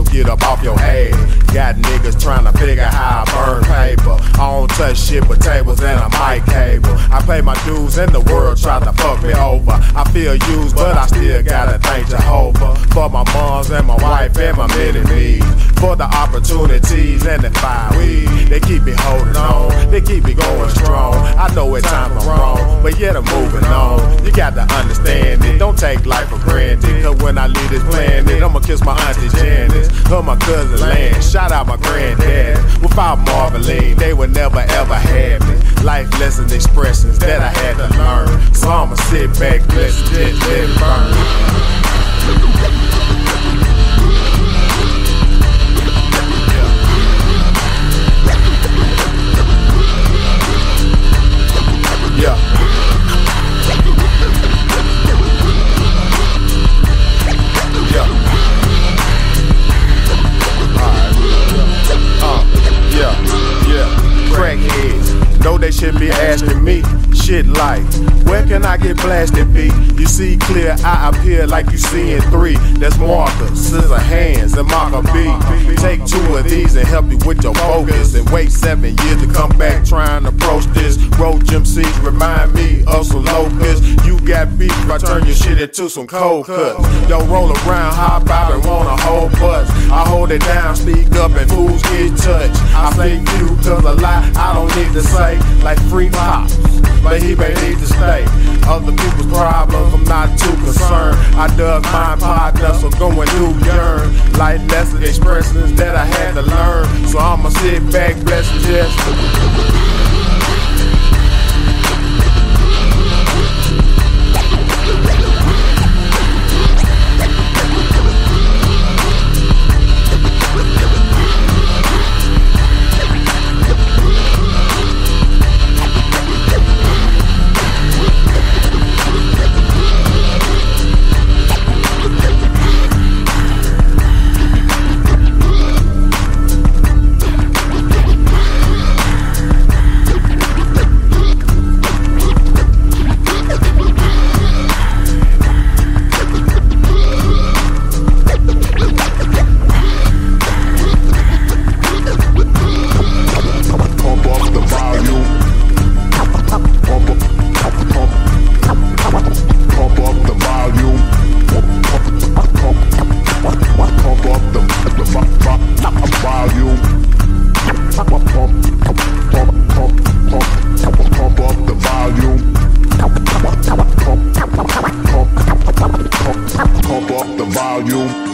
get up off your ass. Got niggas trying to figure how I burn paper. I don't touch shit but tables and a mic cable. I pay my dues and the world try to fuck me over. I feel used but I still gotta thank Jehovah for my moms and my wife and my mini-me's, for the opportunities and the fire weed. They keep me holding on, they keep me going strong. I know at times I'm wrong, but yet I'm moving on. You got to understand it, don't take life for granted. Cause when I leave this planet, I'ma kiss my auntie Janice, or my cousin Lance. Shout out my granddad. Without Marveline, they would never ever have me. Life lessons, expressions that I had to learn. So I'ma sit back, blessed, just let it burn. No, they shouldn't be asking me shit like, where can I get blasted, B? You see clear, I appear like you see in 3. That's Mocca, Siza Hanz, and Mocca B. Take 2 of these and help you with your focus, and wait 7 years to come back trying to approach this. Road gym seats remind me of some locusts. You got beef, I turn your shit into some cold cuts. Don't roll around, hop out and want a whole bus. I hold it down, speak up and fools get touched. I say few cause a lot I don't need to say, like free pops, but he may need to stay. Other people's problems, I'm not too concerned. I dug my partner, so go and do yearn. Life lessons, expressions that I had to learn. So I'ma sit back, bless and just volume.